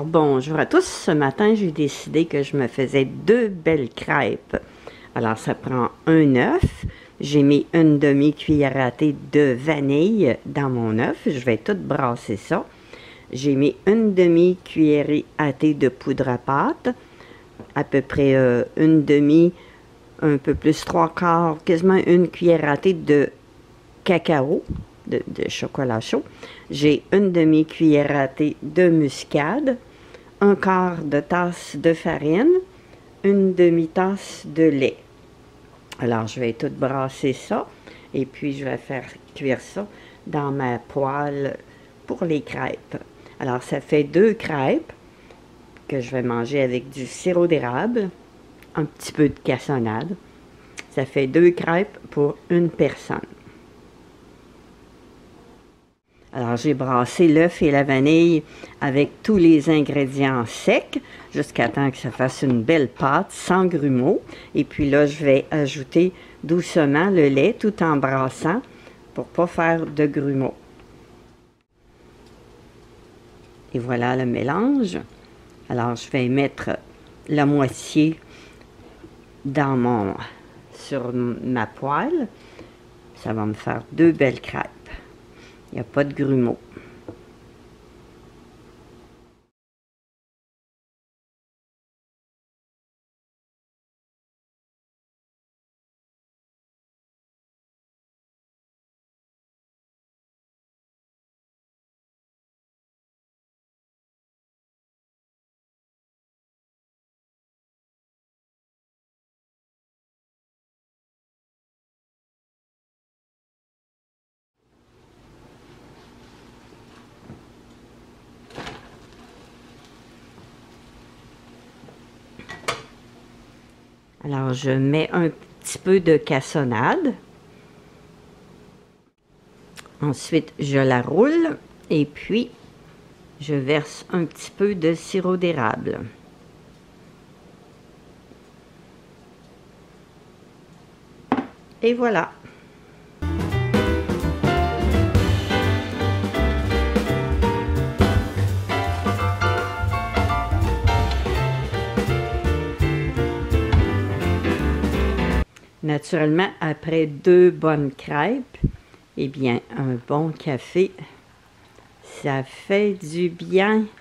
bonjour à tous. Ce matin, j'ai décidé que je me faisais 2 belles crêpes. Alors, ça prend un œuf. J'ai mis une demi-cuillère à thé de vanille dans mon œuf. Je vais tout brasser ça. J'ai mis une demi-cuillerée à thé de poudre à pâte. À peu près une demi, un peu plus 3/4, quasiment une cuillère à thé de cacao, de chocolat chaud. J'ai une demi-cuillère à thé de muscade, un quart de tasse de farine, une demi-tasse de lait. Alors, je vais tout brasser ça et puis je vais faire cuire ça dans ma poêle pour les crêpes. Alors, ça fait 2 crêpes que je vais manger avec du sirop d'érable, un petit peu de cassonade. Ça fait 2 crêpes pour une personne. Alors, j'ai brassé l'œuf et la vanille avec tous les ingrédients secs jusqu'à temps que ça fasse une belle pâte sans grumeaux. Et puis là, je vais ajouter doucement le lait tout en brassant pour ne pas faire de grumeaux. Et voilà le mélange. Alors, je vais mettre la moitié sur ma poêle. Ça va me faire 2 belles crêpes. Il n'y a pas de grumeaux. Alors, je mets un petit peu de cassonade. Ensuite, je la roule et puis je verse un petit peu de sirop d'érable. Et voilà. Naturellement, après 2 bonnes crêpes, eh bien, un bon café, ça fait du bien.